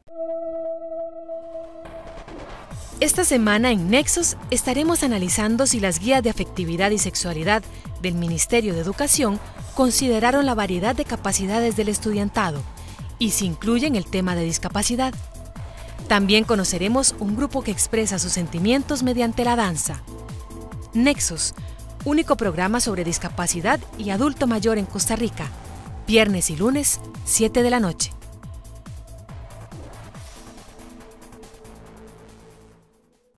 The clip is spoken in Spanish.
Esta semana en Nexos estaremos analizando si las guías de afectividad y sexualidad del Ministerio de Educación consideraron la variedad de capacidades del estudiantado y si incluyen el tema de discapacidad. También conoceremos un grupo que expresa sus sentimientos mediante la danza. Nexos, único programa sobre discapacidad y adulto mayor en Costa Rica. Viernes y lunes, 7 de la noche.